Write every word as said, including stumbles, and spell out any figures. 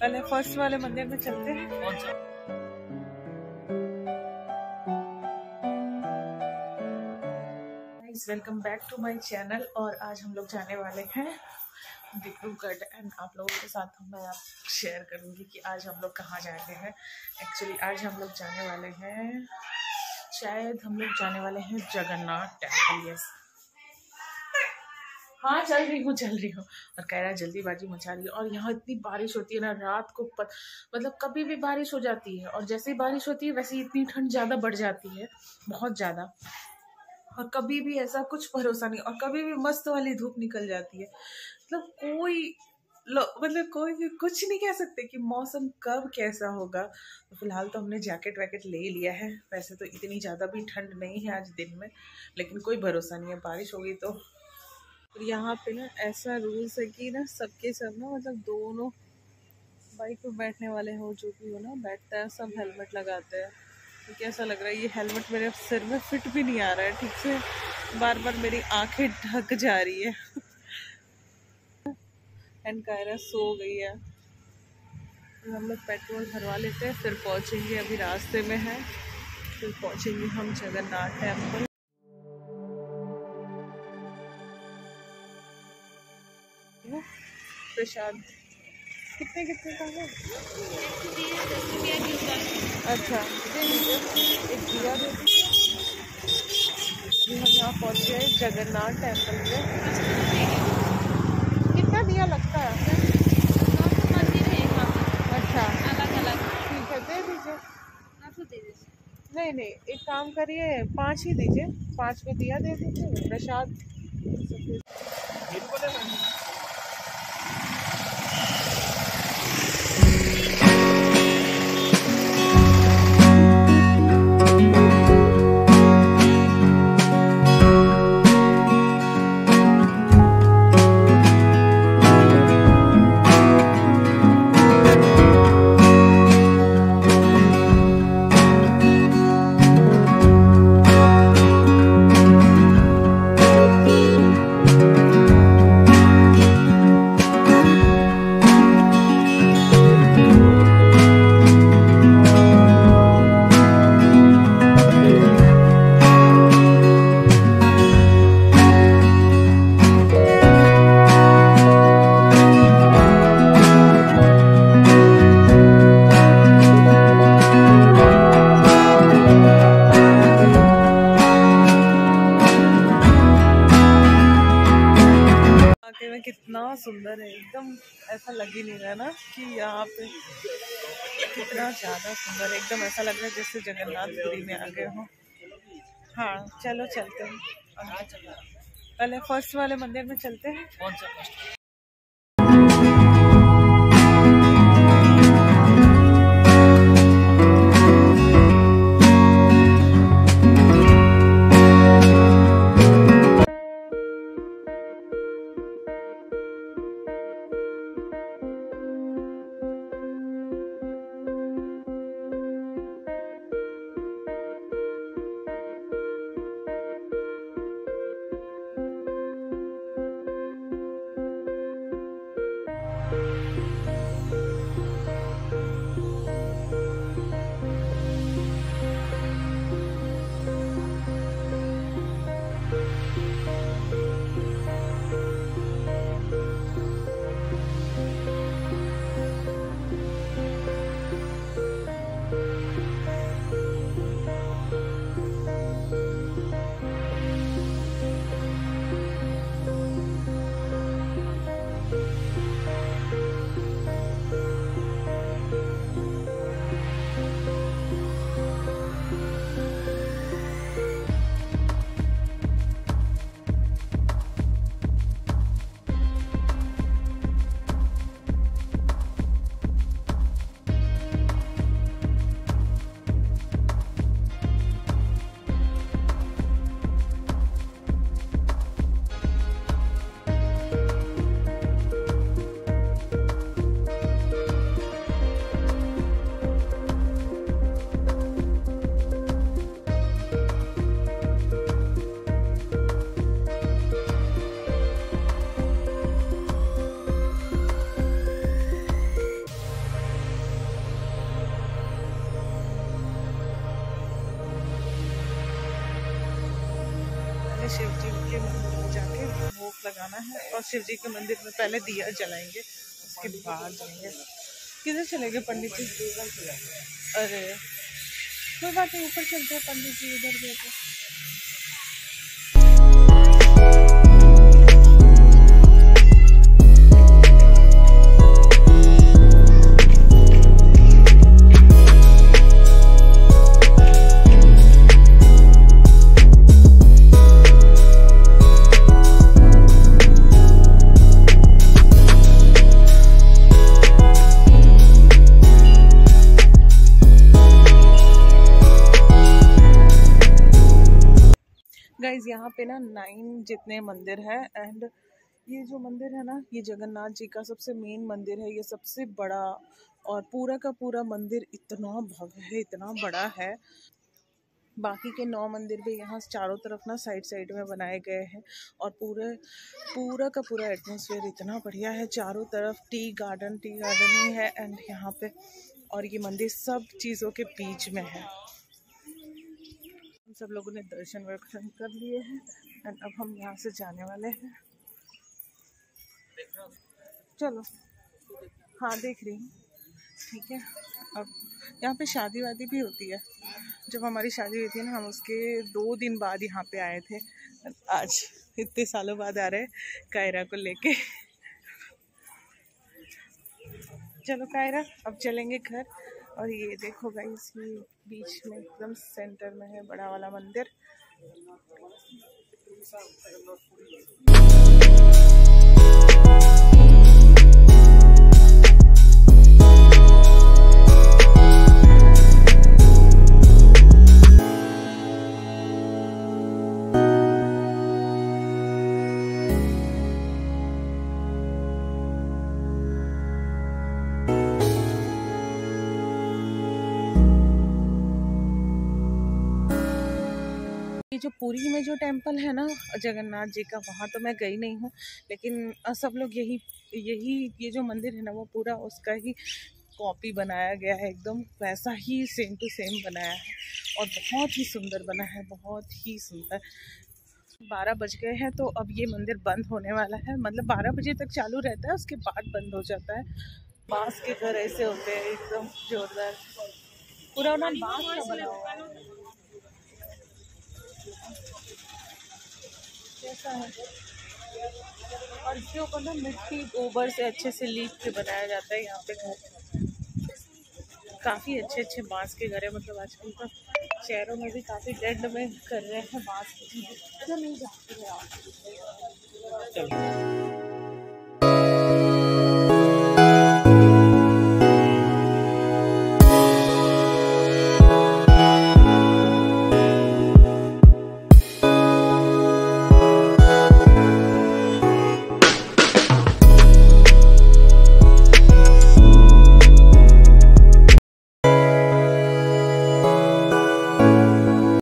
पहले फर्स्ट वाले मंदिर में चलते हैं। कौन सा? Welcome back to my channel. और आज हम लोग जाने वाले हैं डिब्रूगढ़ एंड आप लोगों के साथ मैं आप शेयर करूंगी कि आज हम लोग कहाँ जा रहे हैं। एक्चुअली आज हम लोग जाने वाले हैं, शायद हम लोग जाने वाले हैं जगन्नाथ टेम्पल। यस, हाँ चल रही हूँ चल रही हूँ और कह रहा है जल्दीबाजी मचा रही है। और यहाँ इतनी बारिश होती है ना, रात को पत, मतलब कभी भी बारिश हो जाती है और जैसे ही बारिश होती है वैसे ही इतनी ठंड ज़्यादा बढ़ जाती है, बहुत ज़्यादा। और कभी भी ऐसा कुछ भरोसा नहीं, और कभी भी मस्त वाली धूप निकल जाती है। मतलब कोई मतलब कोई भी कुछ नहीं कह सकते कि मौसम कब कैसा होगा। तो फिलहाल तो हमने जैकेट वैकेट ले लिया है। वैसे तो इतनी ज़्यादा भी ठंड नहीं है आज दिन में, लेकिन कोई भरोसा नहीं है, बारिश होगी तो। और यहाँ पे ना ऐसा रूल्स है कि ना सबके सब ना, मतलब दोनों बाइक पे बैठने वाले हो जो भी हो ना, बैठता है सब हेलमेट लगाते हैं। तो कैसा लग रहा है, ये हेलमेट मेरे सिर में फिट भी नहीं आ रहा है ठीक से, बार बार मेरी आंखें ढक जा रही है। एंड कायरा सो गई है। तो हम लोग पेट्रोल भरवा लेते हैं, फिर पहुंचेंगे, अभी रास्ते में है, फिर पहुंचेंगे हम जगन्नाथ टेम्पल। प्रसाद कितने कितने का है? अच्छा दे दीजिए, एक दिया दे दीजिए। हम यहाँ पहुँच गए जगन्नाथ टेम्पल पे। कितना दिया लगता है? मंदिर है यहाँ पे, अच्छा अलग अलग। ठीक है, दे दीजिए। आप तो दे दीजिए। नहीं नहीं, एक काम करिए, पाँच ही दीजिए, पाँच में दिया दे दीजिए प्रसाद। में कितना सुंदर है, एकदम ऐसा लग ही नहीं रहा ना कि यहाँ पे कितना ज्यादा सुंदर है। एकदम ऐसा लग रहा है जैसे जगन्नाथपुरी में आ गए हो। हाँ चलो चलते हैं, पहले फर्स्ट वाले मंदिर में चलते हैं। कौन सा फर्स्ट? भोग लगाना है और शिव जी के मंदिर में पहले दिया जलाएंगे, उसके बाद जाएंगे। किधर चलेंगे पंडित जी? अरे कोई बात नहीं, ऊपर चलते हैं, पंडित जी उधर गए थे। गाइज यहाँ पे ना नाइन जितने मंदिर है, एंड ये जो मंदिर है ना, ये जगन्नाथ जी का सबसे मेन मंदिर है, ये सबसे बड़ा, और पूरा का पूरा मंदिर इतना भव्य है, इतना बड़ा है। बाकी के नौ मंदिर भी यहाँ चारों तरफ ना साइड साइड में बनाए गए हैं, और पूरे पूरा का पूरा एटमॉस्फेयर इतना बढ़िया है। चारों तरफ टी गार्डन टी गार्डन ही है, एंड यहाँ पे, और ये मंदिर सब चीज़ों के बीच में है। सब लोगों ने दर्शन वर्शन कर लिए हैं, एंड अब हम यहाँ से जाने वाले हैं। चलो, हाँ देख रही हूँ, ठीक है। अब यहाँ पे शादी वादी भी होती है। जब हमारी शादी हुई थी ना, हम उसके दो दिन बाद यहाँ पे आए थे। आज इतने सालों बाद आ रहे हैं कायरा को लेके। चलो कायरा, अब चलेंगे घर। और ये देखो गाइस, ये बीच में एकदम सेंटर में है बड़ा वाला मंदिर। ये जो पुरी में जो टेम्पल है ना जगन्नाथ जी का, वहाँ तो मैं गई नहीं हूँ, लेकिन सब लोग यही यही ये जो मंदिर है ना, वो पूरा उसका ही कॉपी बनाया गया है, एकदम वैसा ही सेम टू सेम बनाया है, और बहुत ही सुंदर बना है, बहुत ही सुंदर। बारह बज गए हैं, तो अब ये मंदिर बंद होने वाला है। मतलब बारह बजे तक चालू रहता है, उसके बाद बंद हो जाता है। बांस के घर ऐसे होते हैं एकदम जोरदार, पूरा ना बांस का बना हुआ है। कैसा है, और इसके ऊपर ना मिट्टी गोबर से अच्छे से लीप के बनाया जाता है यहाँ पे घर। काफ़ी अच्छे अच्छे बांस के घर है। मतलब आजकल तो शहरों में भी काफ़ी ट्रेंड में कर रहे हैं बांस की चीज़ें। नहीं जाती है।